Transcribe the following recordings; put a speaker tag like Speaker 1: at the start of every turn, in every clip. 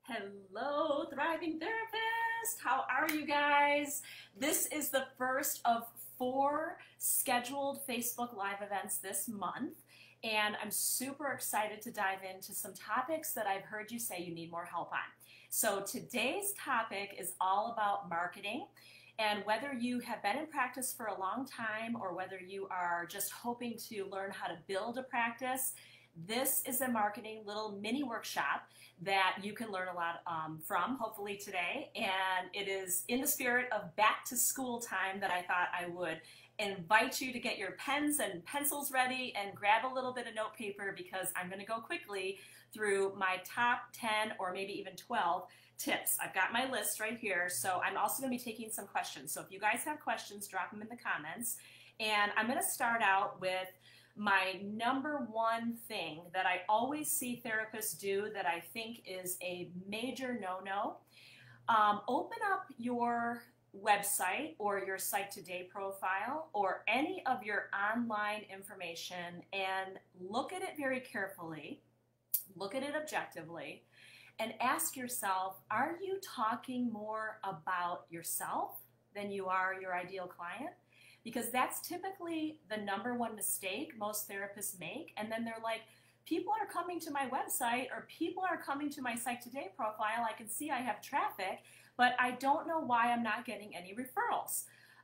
Speaker 1: Hello, Thriving Therapist. How are you guys? This is the first of 4 scheduled Facebook Live events this month, and I'm super excited to dive into some topics that I've heard you say you need more help on. So today's topic is all about marketing, and whether you have been in practice for a long time or whether you are just hoping to learn how to build a practice, this is a marketing little mini workshop that you can learn a lot from, hopefully today. And it is in the spirit of back to school time that I thought I would invite you to get your pens and pencils ready and grab a little bit of note paper, because I'm going to go quickly through my top 10 or maybe even 12 tips. I've got my list right here, so I'm also going to be taking some questions. So if you guys have questions, drop them in the comments. And I'm going to start out with my number one thing that I always see therapists do that I think is a major no-no. Open up your website or your Psych Today profile or any of your online information and look at it very carefully, look at it objectively, and ask yourself, are you talking more about yourself than you are your ideal client? Because that's typically the number one mistake most therapists make. And then they're like, people are coming to my website or people are coming to my Psych Today profile. I can see I have traffic, but I don't know why I'm not getting any referrals.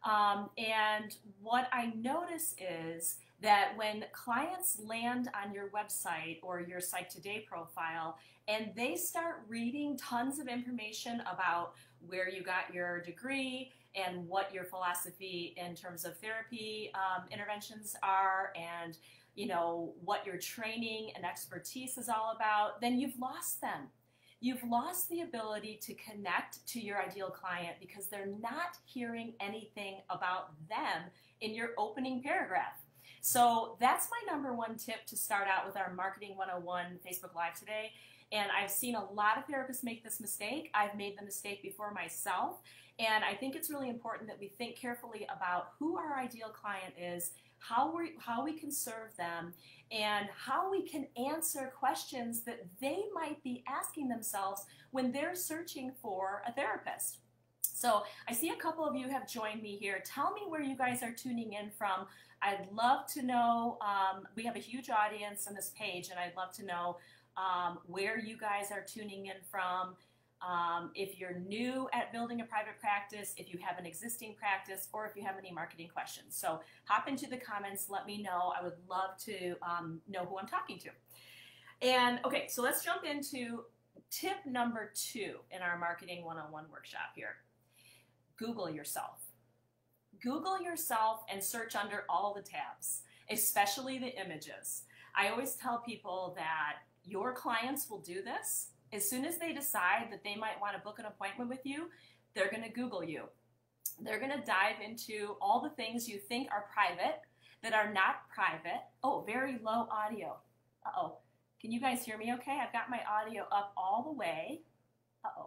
Speaker 1: And what I notice is that when clients land on your website or your Psych Today profile and they start reading tons of information about where you got your degree and what your philosophy in terms of therapy interventions are, and what your training and expertise is all about, then you've lost them. You've lost the ability to connect to your ideal client because they're not hearing anything about them in your opening paragraph. So that's my number one tip to start out with our Marketing 101 Facebook Live today. And I've seen a lot of therapists make this mistake. I've made the mistake before myself. And I think it's really important that we think carefully about who our ideal client is, how we can serve them, and how we can answer questions that they might be asking themselves when they're searching for a therapist. So I see a couple of you have joined me here. Tell me where you guys are tuning in from. I'd love to know. We have a huge audience on this page, and I'd love to know where you guys are tuning in from. If you're new at building a private practice, if you have an existing practice, or if you have any marketing questions. So hop into the comments, let me know. I would love to know who I'm talking to. And okay, so let's jump into tip number 2 in our Marketing 101 workshop here. Google yourself. Google yourself and search under all the tabs, especially the images. I always tell people that your clients will do this. As soon as they decide that they might want to book an appointment with you, they're going to Google you. They're going to dive into all the things you think are private that are not private. Oh, very low audio. Uh-oh. Can you guys hear me okay? I've got my audio up all the way. Uh-oh.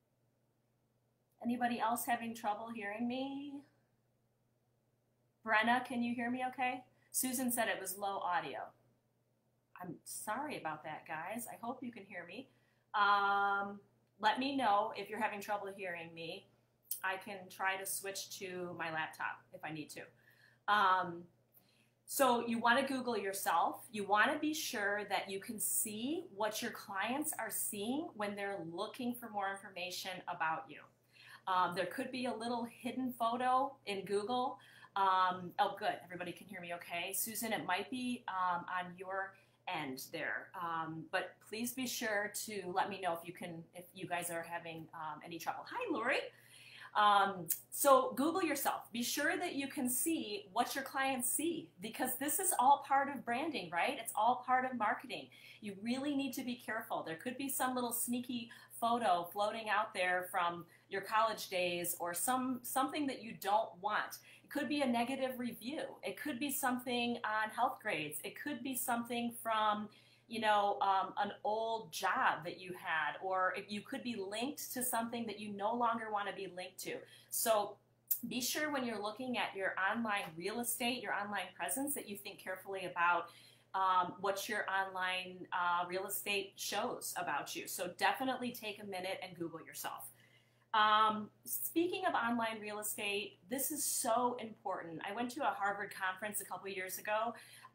Speaker 1: Anybody else having trouble hearing me? Brenna, can you hear me okay? Susan said it was low audio. I'm sorry about that, guys. I hope you can hear me. Let me know if you're having trouble hearing me. I can try to switch to my laptop if I need to. So you want to Google yourself. You want to be sure that you can see what your clients are seeing when they're looking for more information about you. There could be a little hidden photo in Google. Oh, good. Everybody can hear me okay. Susan, it might be on your end there, but please be sure to let me know if you guys are having any trouble. Hi, Lori. So Google yourself. Be sure that you can see what your clients see, because this is all part of branding, right? It's all part of marketing. You really need to be careful. There could be some little sneaky photo floating out there from your college days or something that you don't want. It could be a negative review. It could be something on health grades. It could be something from, an old job that you had, or you could be linked to something that you no longer want to be linked to. So be sure when you're looking at your online real estate, your online presence, that you think carefully about what your online real estate shows about you. So definitely take a minute and Google yourself. Speaking of online real estate, this is so important. I went to a Harvard conference a couple years ago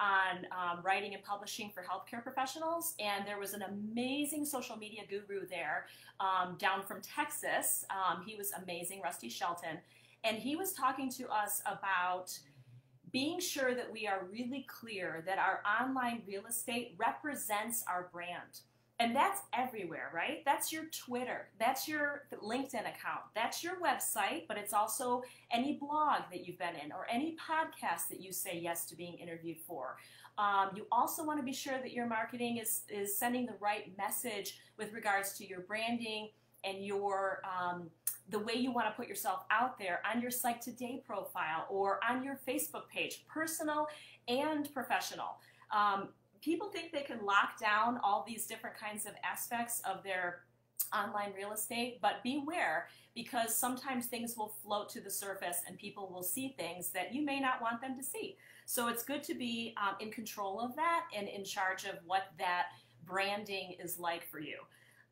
Speaker 1: on writing and publishing for healthcare professionals, and there was an amazing social media guru there down from Texas. He was amazing, Rusty Shelton, and he was talking to us about being sure that we are really clear that our online real estate represents our brand. And that's everywhere, right? That's your Twitter, that's your LinkedIn account, that's your website, but it's also any blog that you've been in or any podcast that you say yes to being interviewed for. You also want to be sure that your marketing is sending the right message with regards to your branding and your the way you want to put yourself out there on your Psych Today profile or on your Facebook page, personal and professional. People think they can lock down all these different kinds of aspects of their online real estate, but beware, because sometimes things will float to the surface and people will see things that you may not want them to see. So it's good to be in control of that and in charge of what that branding is like for you.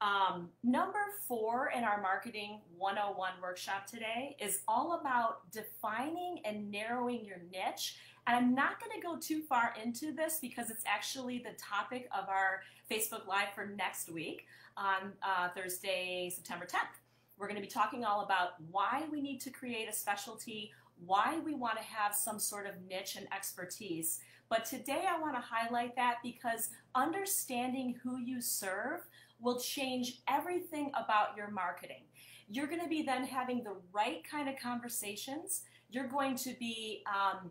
Speaker 1: Number 4 in our Marketing 101 workshop today is all about defining and narrowing your niche. And I'm not going to go too far into this because it's actually the topic of our Facebook Live for next week on Thursday, September 10th. We're going to be talking all about why we need to create a specialty, why we want to have some sort of niche and expertise. But today I want to highlight that because understanding who you serve will change everything about your marketing. You're going to be then having the right kind of conversations. You're going to be,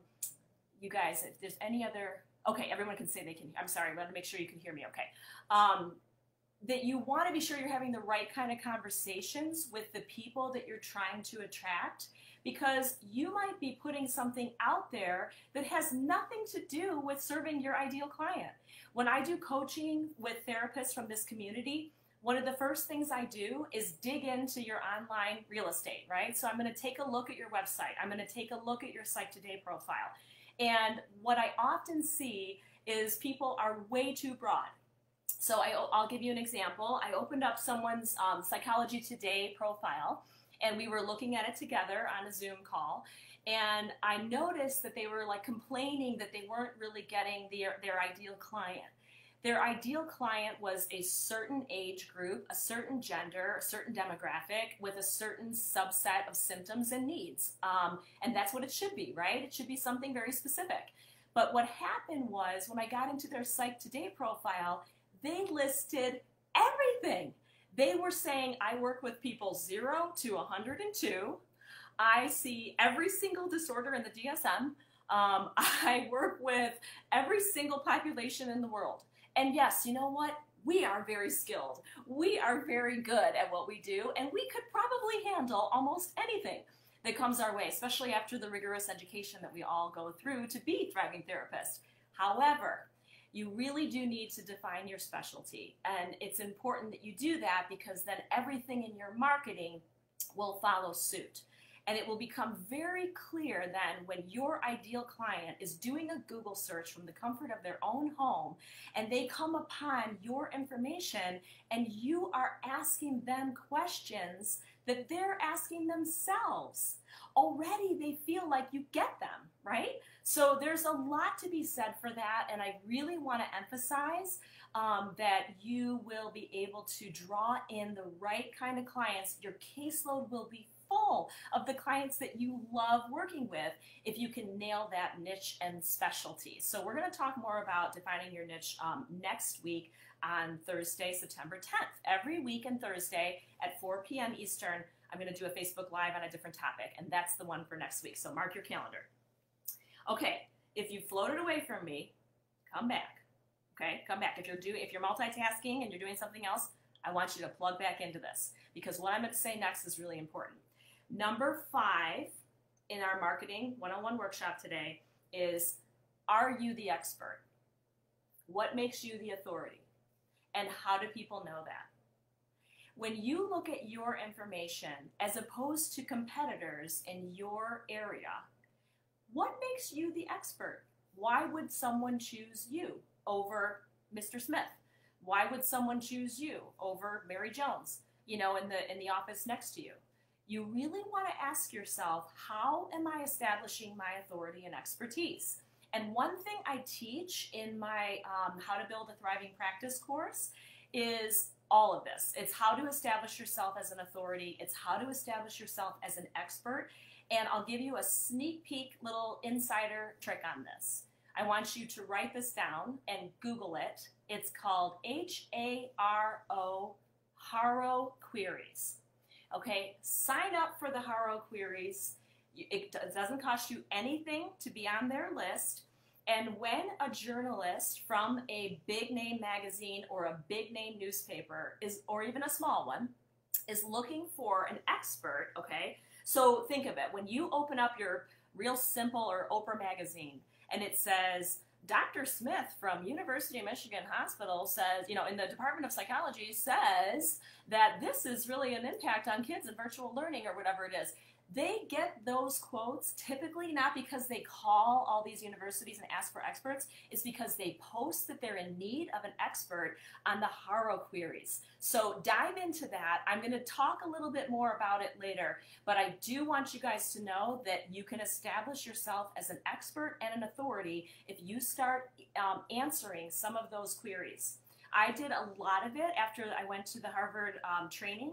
Speaker 1: you guys, if there's any other, okay, everyone can say they can, I'm sorry, I want to make sure you can hear me okay. That you want to be sure you're having the right kind of conversations with the people that you're trying to attract, because you might be putting something out there that has nothing to do with serving your ideal client. When I do coaching with therapists from this community, one of the first things I do is dig into your online real estate, right? So I'm going to take a look at your website. I'm going to take a look at your Psych Today profile. And what I often see is people are way too broad. So I'll give you an example. I opened up someone's Psychology Today profile, and we were looking at it together on a Zoom call. And I noticed that they were like complaining that they weren't really getting their ideal client. Their ideal client was a certain age group, a certain gender, a certain demographic with a certain subset of symptoms and needs. And that's what it should be, right? It should be something very specific. But what happened was when I got into their Psych Today profile, they listed everything. They were saying, I work with people 0 to 102. I see every single disorder in the DSM. I work with every single population in the world. And yes, you know what? We are very skilled. We are very good at what we do, and we could probably handle almost anything that comes our way, especially after the rigorous education that we all go through to be thriving therapists. However, you really do need to define your specialty, and it's important that you do that because then everything in your marketing will follow suit. And it will become very clear then when your ideal client is doing a Google search from the comfort of their own home and they come upon your information and you are asking them questions that they're asking themselves. Already they feel like you get them, right? So there's a lot to be said for that, and I really want to emphasize that you will be able to draw in the right kind of clients. Your caseload will be full of the clients that you love working with if you can nail that niche and specialty. So we're going to talk more about defining your niche next week on Thursday, September 10th. Every week on Thursday at 4 p.m. Eastern, I'm going to do a Facebook Live on a different topic, and that's the one for next week. So mark your calendar. Okay, if you floated away from me, come back. Okay, come back. If you're multitasking and you're doing something else, I want you to plug back into this because what I'm going to say next is really important. Number 5 in our Marketing 101 workshop today is, are you the expert? What makes you the authority? And how do people know that? When you look at your information as opposed to competitors in your area, what makes you the expert? Why would someone choose you over Mr. Smith? Why would someone choose you over Mary Jones, you know, in the office next to you? You really want to ask yourself, how am I establishing my authority and expertise? And one thing I teach in my How to Build a Thriving Practice course is all of this. It's how to establish yourself as an authority. It's how to establish yourself as an expert. And I'll give you a sneak peek little insider trick on this. I want you to write this down and Google it. It's called HARO, HARO Queries. Okay, sign up for the HARO Queries. It doesn't cost you anything to be on their list. And when a journalist from a big name magazine or a big name newspaper or even a small one, is looking for an expert, okay? So think of it, when you open up your Real Simple or Oprah magazine and it says, Dr. Smith from University of Michigan Hospital says, you know, in the Department of Psychology says that this is really an impact on kids in virtual learning or whatever it is. They get those quotes typically not because they call all these universities and ask for experts. It's because they post that they're in need of an expert on the HARO Queries. So dive into that. I'm going to talk a little bit more about it later, but I do want you guys to know that you can establish yourself as an expert and an authority if you start answering some of those queries. I did a lot of it after I went to the Harvard training.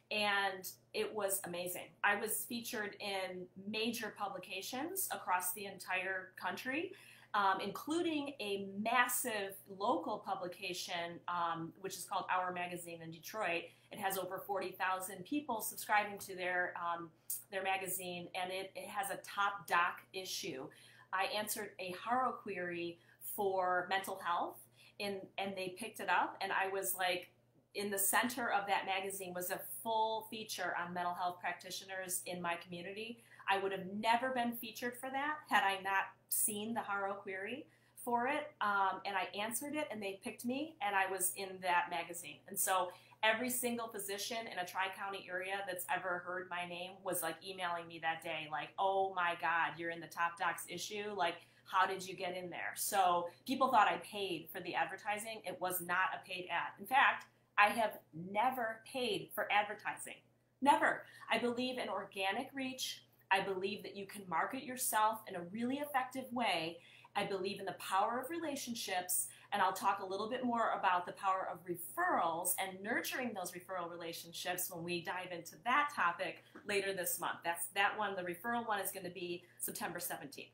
Speaker 1: And it was amazing. I was featured in major publications across the entire country, including a massive local publication, which is called Our Magazine in Detroit. It has over 40,000 people subscribing to their magazine, and it has a top doc issue. I answered a HARO query for mental health, and they picked it up, and I was like, in the center of that magazine was a full feature on mental health practitioners in my community. I would have never been featured for that had I not seen the HARO query for it. And I answered it and they picked me and I was in that magazine. And so every single physician in a tri-county area that's ever heard my name was like emailing me that day, like, oh my God, you're in the top docs issue. Like, how did you get in there? So people thought I paid for the advertising. It was not a paid ad. In fact, I have never paid for advertising. Never. I believe in organic reach. I believe that you can market yourself in a really effective way. I believe in the power of relationships, and I'll talk a little bit more about the power of referrals and nurturing those referral relationships when we dive into that topic later this month. That's that one. The referral one is going to be September 17th.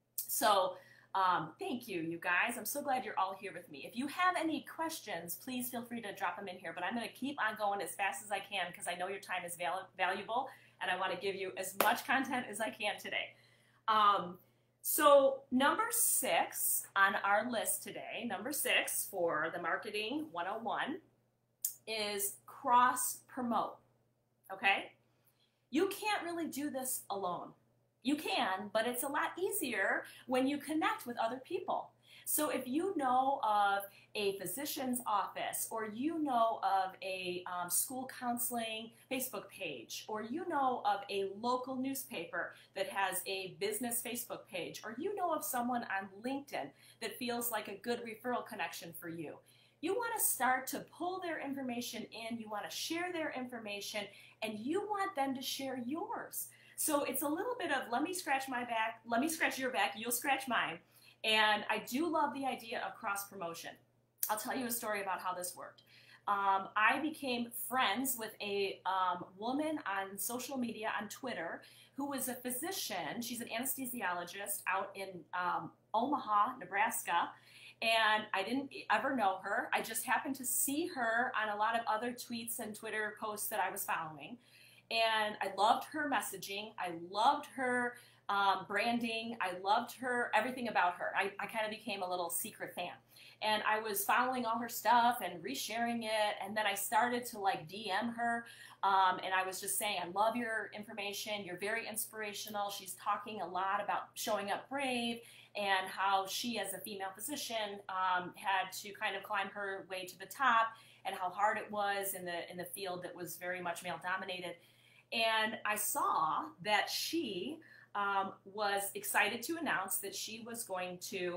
Speaker 1: So thank you, you guys. I'm so glad you're all here with me. If you have any questions, please feel free to drop them in here. But I'm going to keep on going as fast as I can because I know your time is valuable, and I want to give you as much content as I can today. So number 6 on our list today, number 6 for the Marketing 101 is cross-promote, okay? You can't really do this alone. You can, but it's a lot easier when you connect with other people. So if you know of a physician's office, or you know of a school counseling Facebook page, or you know of a local newspaper that has a business Facebook page, or you know of someone on LinkedIn that feels like a good referral connection for you, you want to start to pull their information in, you want to share their information, and you want them to share yours. So it's a little bit of let me scratch my back, let me scratch your back, you'll scratch mine. And I do love the idea of cross-promotion. I'll tell you a story about how this worked. I became friends with a woman on social media, on Twitter, who was a physician. She's an anesthesiologist out in Omaha, Nebraska. And I didn't ever know her. I just happened to see her on a lot of other tweets and Twitter posts that I was following. And I loved her messaging. I loved her branding. I loved her, everything about her. I kind of became a little secret fan. And I was following all her stuff and resharing it. And then I started to like DM her. And I was just saying, I love your information. You're very inspirational. She's talking a lot about showing up brave and how she, as a female physician, had to kind of climb her way to the top and how hard it was in the field that was very much male dominated. And I saw that she was excited to announce that she was going to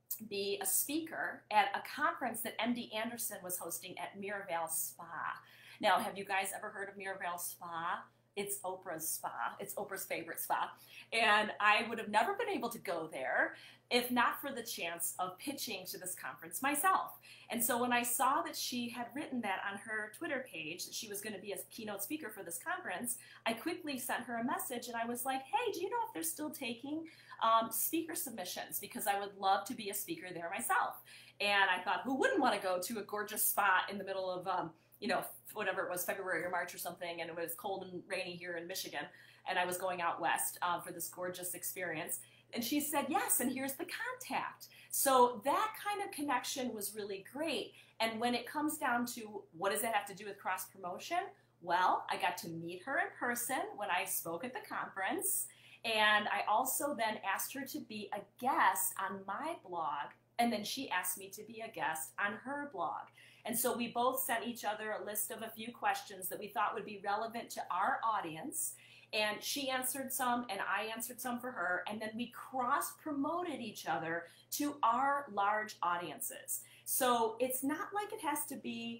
Speaker 1: be a speaker at a conference that MD Anderson was hosting at Miraval Spa. Now, have you guys ever heard of Miraval Spa? It's Oprah's spa. It's Oprah's favorite spa. And I would have never been able to go there if not for the chance of pitching to this conference myself. And so when I saw that she had written that on her Twitter page, that she was going to be a keynote speaker for this conference, I quickly sent her a message and I was like, hey, do you know if they're still taking speaker submissions? Because I would love to be a speaker there myself. And I thought, who wouldn't want to go to a gorgeous spa in the middle of whatever it was, February or March or something, and it was cold and rainy here in Michigan, and I was going out west for this gorgeous experience. And she said, yes, and here's the contact. So that kind of connection was really great. And when it comes down to what does that have to do with cross-promotion? Well, I got to meet her in person when I spoke at the conference, and I also then asked her to be a guest on my blog, and then she asked me to be a guest on her blog. And so we both sent each other a list of a few questions that we thought would be relevant to our audience. And she answered some and I answered some for her. And then we cross-promoted each other to our large audiences. So it's not like it has to be,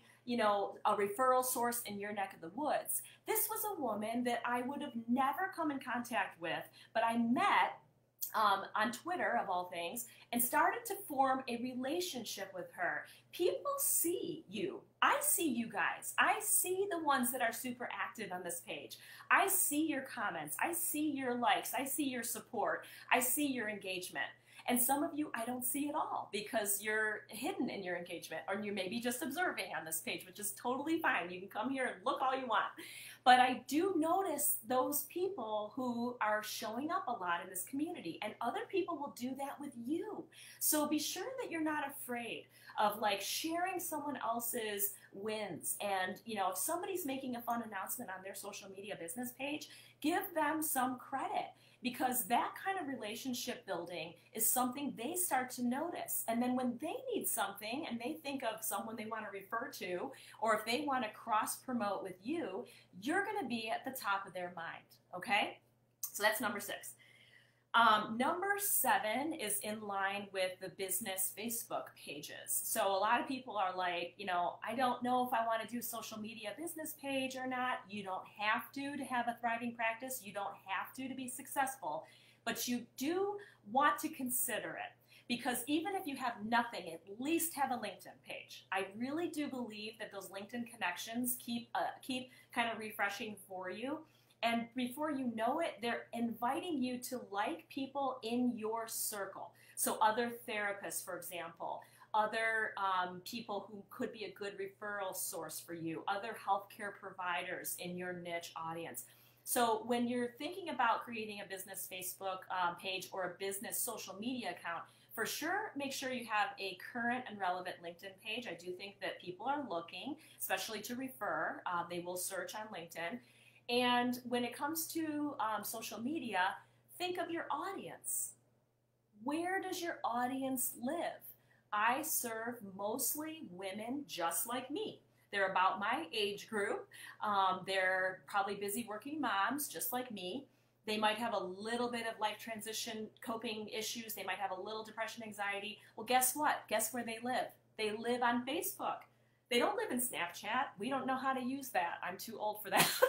Speaker 1: a referral source in your neck of the woods. This was a woman that I would have never come in contact with, but I met on Twitter, of all things, and started to form a relationship with her. People see you. I see you guys. I see the ones that are super active on this page. I see your comments. I see your likes. I see your support. I see your engagement. And some of you I don't see at all because you're hidden in your engagement, or you're maybe just observing on this page, which is totally fine. You can come here and look all you want. But I do notice those people who are showing up a lot in this community, and other people will do that with you. So be sure that you're not afraid of sharing someone else's wins. And if somebody's making a fun announcement on their social media business page, give them some credit, because that kind of relationship building is something they start to notice. And then when they need something and they think of someone they want to refer to, or if they want to cross-promote with you, you're going to be at the top of their mind, okay? So that's number 6. Number 7 is in line with the business Facebook pages. So a lot of people are like, I don't know if I want to do social media business page or not. You don't have to have a thriving practice. You don't have to be successful, but you do want to consider it. Because even if you have nothing, at least have a LinkedIn page. I really do believe that those LinkedIn connections keep kind of refreshing for you. And before you know it, they're inviting you to like people in your circle. So other therapists, for example, other people who could be a good referral source for you, other healthcare providers in your niche audience. So when you're thinking about creating a business Facebook page or a business social media account, for sure, make sure you have a current and relevant LinkedIn page. I do think that people are looking, especially to refer. They will search on LinkedIn. And when it comes to social media, think of your audience. Where does your audience live? I serve mostly women just like me. They're about my age group. They're probably busy working moms just like me. They might have a little bit of life transition coping issues. They might have a little depression, anxiety. Well, guess what? Guess where they live? They live on Facebook. They don't live in Snapchat. We don't know how to use that. I'm too old for that.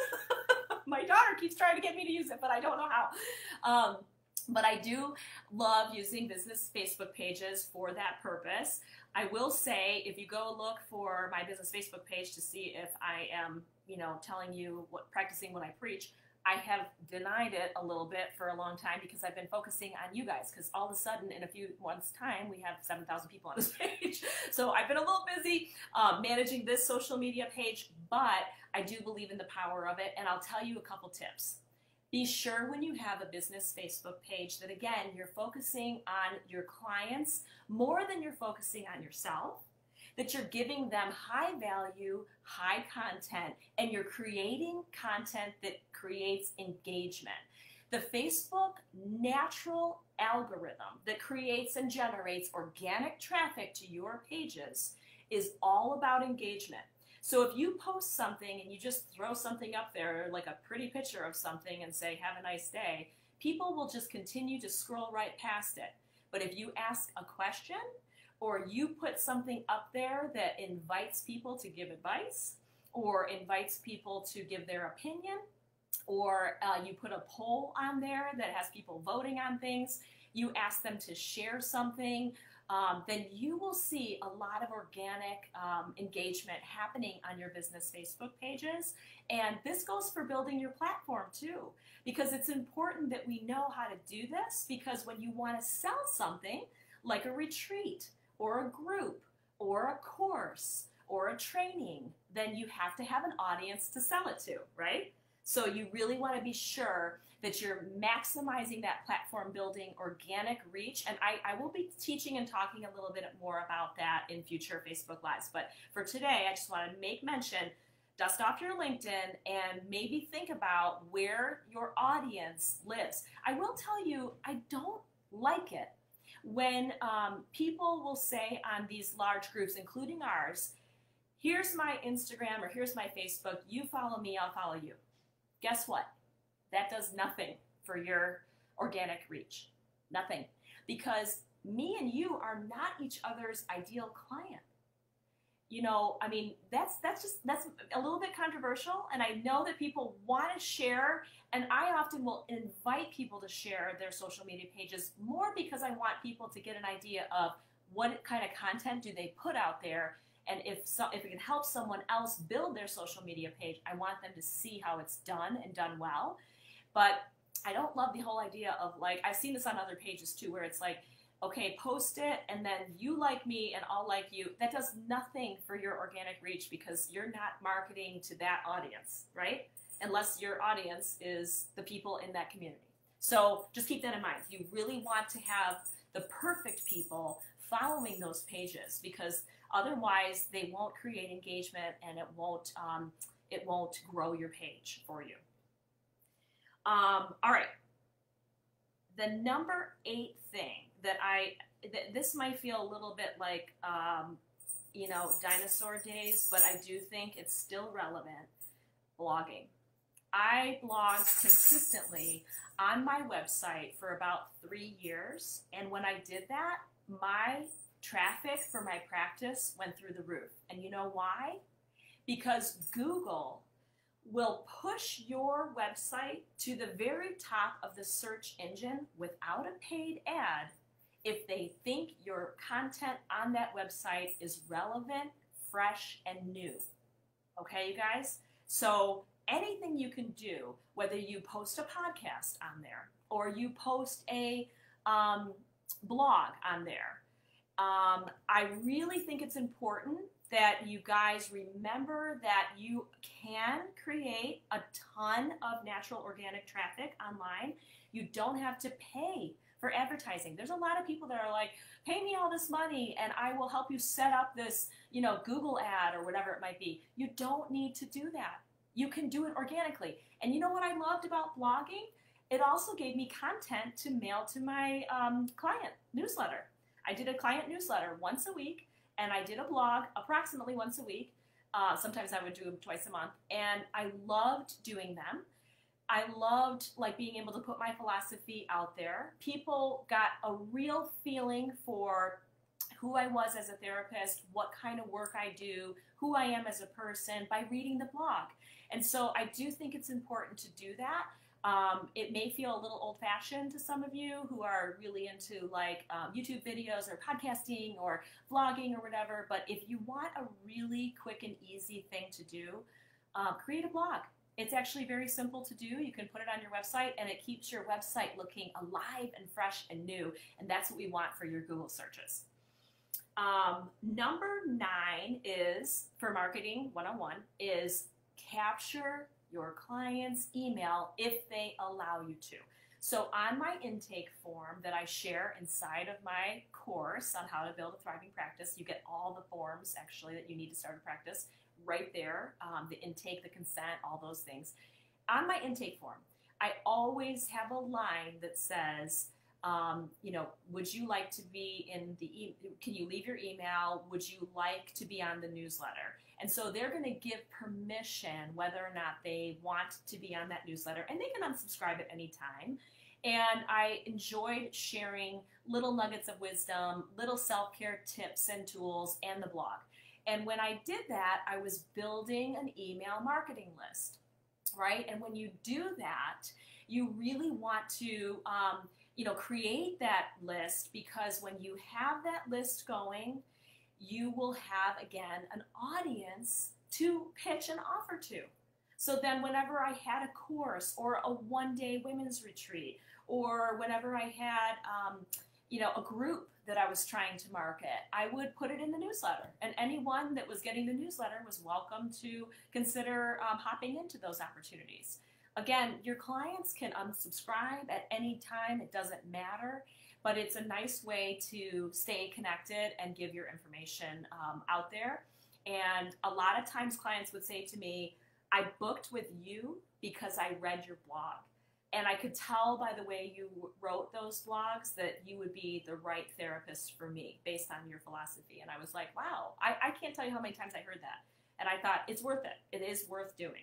Speaker 1: My daughter keeps trying to get me to use it, but I don't know how. But I do love using business Facebook pages for that purpose. I will say, if you go look for my business Facebook page to see if I am, telling you practicing what I preach, I have denied it a little bit for a long time because I've been focusing on you guys, because all of a sudden in a few months' time we have 7,000 people on this page. So I've been a little busy managing this social media page, but I do believe in the power of it, and I'll tell you a couple tips. Be sure when you have a business Facebook page that, again, you're focusing on your clients more than you're focusing on yourself, that you're giving them high value, high content, and you're creating content that creates engagement. The Facebook natural algorithm that creates and generates organic traffic to your pages is all about engagement. So if you post something and you just throw something up there, like a pretty picture of something, and say, have a nice day, people will just continue to scroll right past it. But if you ask a question or you put something up there that invites people to give advice or invites people to give their opinion, or you put a poll on there that has people voting on things, you ask them to share something, then you will see a lot of organic engagement happening on your business Facebook pages. And this goes for building your platform too, because it's important that we know how to do this, because when you want to sell something like a retreat or a group or a course or a training, then you have to have an audience to sell it to, right? So you really want to be sure that you're maximizing that platform building organic reach. And I will be teaching and talking a little bit more about that in future Facebook Lives. But for today, I just want to make mention, dust off your LinkedIn and maybe think about where your audience lives. I will tell you, I don't like it when people will say on these large groups, including ours, here's my Instagram or here's my Facebook, you follow me, I'll follow you. Guess what? That does nothing for your organic reach. Nothing. Because me and you are not each other's ideal client. You know, I mean, that's a little bit controversial, and I know that people want to share, and I often will invite people to share their social media pages more because I want people to get an idea of what kind of content do they put out there. And if it can help someone else build their social media page, I want them to see how it's done and done well. But I don't love the whole idea of, like, I've seen this on other pages too, where it's like, okay, post it and then you like me and I'll like you. That does nothing for your organic reach because you're not marketing to that audience, right? Unless your audience is the people in that community. So just keep that in mind. You really want to have the perfect people following those pages, because otherwise they won't create engagement and it won't grow your page for you. All right. The number 8 thing that this might feel a little bit like, you know, dinosaur days, but I do think it's still relevant, blogging. I blogged consistently on my website for about 3 years, and when I did that, my traffic for my practice went through the roof. And you know why? Because Google will push your website to the very top of the search engine without a paid ad if they think your content on that website is relevant, fresh, and new. Okay, you guys? So anything you can do, whether you post a podcast on there or you post a blog on there, I really think it's important that you guys remember that you can create a ton of natural organic traffic online. You don't have to pay for advertising. There's a lot of people that are like, pay me all this money and I will help you set up this, you know, Google ad or whatever it might be. You don't need to do that. You can do it organically. And you know what I loved about blogging? It also gave me content to mail to my client newsletter. I did a client newsletter once a week, and I did a blog approximately once a week. Sometimes I would do them twice a month, and I loved doing them. I loved being able to put my philosophy out there. People got a real feeling for who I was as a therapist, what kind of work I do, who I am as a person by reading the blog. And so I do think it's important to do that. It may feel a little old-fashioned to some of you who are really into YouTube videos or podcasting or vlogging or whatever, but if you want a really quick and easy thing to do, create a blog. It's actually very simple to do. You can put it on your website and it keeps your website looking alive and fresh and new, and that's what we want for your Google searches. Number 9 is, for Marketing 101, is capture your client's email if they allow you to. So on my intake form that I share inside of my course on how to build a thriving practice, you get all the forms actually that you need to start a practice right there, the intake, the consent, all those things. On my intake form, I always have a line that says, you know, would you like to be in the, can you leave your email? Would you like to be on the newsletter? And so they're going to give permission whether or not they want to be on that newsletter, and they can unsubscribe at any time. And I enjoyed sharing little nuggets of wisdom, little self-care tips and tools, and the blog. And when I did that, I was building an email marketing list, right? And when you do that, you really want to create that list, because when you have that list going, you will have, again, an audience to pitch an offer to. So then whenever I had a course or a one-day women's retreat, or whenever I had a group that I was trying to market, I would put it in the newsletter. And anyone that was getting the newsletter was welcome to consider hopping into those opportunities. Again, your clients can unsubscribe at any time. It doesn't matter. But it's a nice way to stay connected and give your information out there. And a lot of times clients would say to me, I booked with you because I read your blog. And I could tell by the way you wrote those blogs that you would be the right therapist for me based on your philosophy. And I was like, wow, I can't tell you how many times I heard that. And I thought, it's worth it. It is worth doing.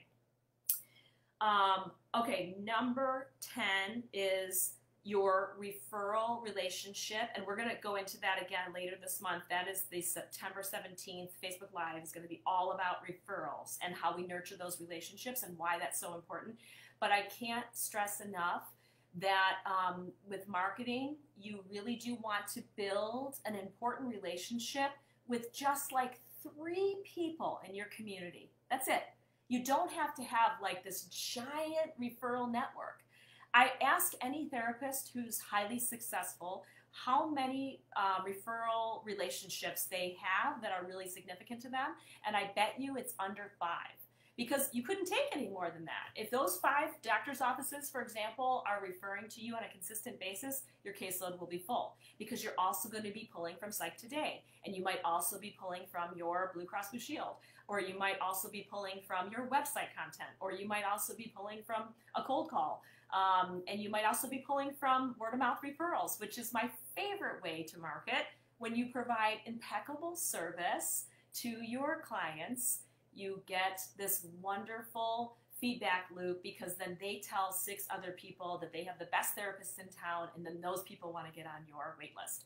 Speaker 1: Okay, number 10 is your referral relationship, and we're going to go into that again later this month. That is the September 17th Facebook Live is going to be all about referrals and how we nurture those relationships and why that's so important. But I can't stress enough that with marketing, you really do want to build an important relationship with just like 3 people in your community. That's it. You don't have to have like this giant referral network. I ask any therapist who's highly successful how many referral relationships they have that are really significant to them, and I bet you it's under 5. Because you couldn't take any more than that. If those 5 doctor's offices, for example, are referring to you on a consistent basis, your caseload will be full. Because you're also going to be pulling from Psych Today, and you might also be pulling from your Blue Cross Blue Shield, or you might also be pulling from your website content, or you might also be pulling from a cold call, and you might also be pulling from word-of-mouth referrals, which is my favorite way to market. When you provide impeccable service to your clients, you get this wonderful feedback loop, because then they tell 6 other people that they have the best therapists in town, and then those people want to get on your wait list.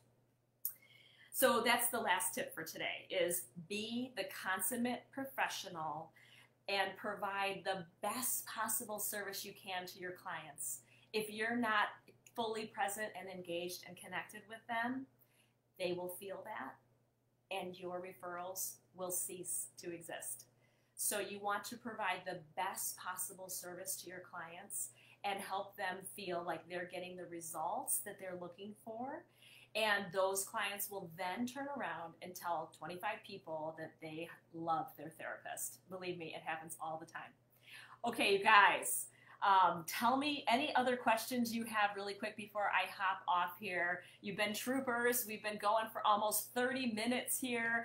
Speaker 1: So that's the last tip for today, is be the consummate professional and provide the best possible service you can to your clients. If you're not fully present and engaged and connected with them, they will feel that, and your referrals will cease to exist. So you want to provide the best possible service to your clients and help them feel like they're getting the results that they're looking for. And those clients will then turn around and tell 25 people that they love their therapist. Believe me, it happens all the time. Okay, you guys, tell me any other questions you have really quick before I hop off here. You've been troopers. We've been going for almost 30 minutes here.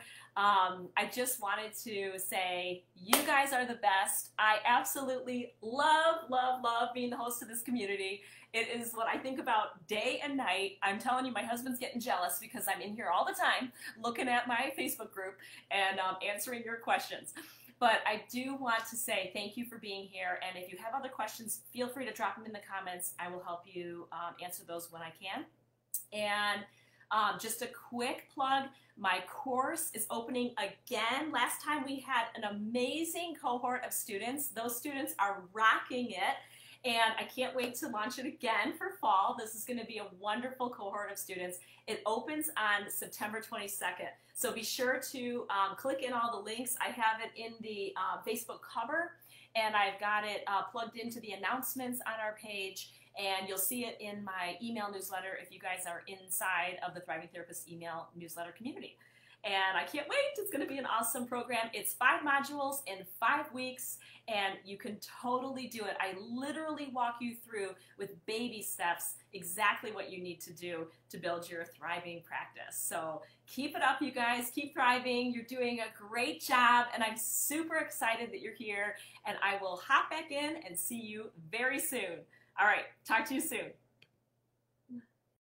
Speaker 1: I just wanted to say you guys are the best. I absolutely love, love, love being the host of this community. It is what I think about day and night. I'm telling you, my husband's getting jealous because I'm in here all the time looking at my Facebook group and answering your questions. But I do want to say thank you for being here, and if you have other questions, feel free to drop them in the comments. I will help you answer those when I can. And just a quick plug, my course is opening again. Last time we had an amazing cohort of students. Those students are rocking it, and I can't wait to launch it again for fall. This is going to be a wonderful cohort of students. It opens on September 22nd. So be sure to click in all the links. I have it in the Facebook cover, and I've got it plugged into the announcements on our page, and you'll see it in my email newsletter if you guys are inside of the Thriving Therapist email newsletter community. And I can't wait. It's going to be an awesome program. It's 5 modules in 5 weeks, and you can totally do it. I literally walk you through with baby steps exactly what you need to do to build your thriving practice. So keep it up, you guys. Keep thriving. You're doing a great job, and I'm super excited that you're here, and I will hop back in and see you very soon. All right, talk to you soon.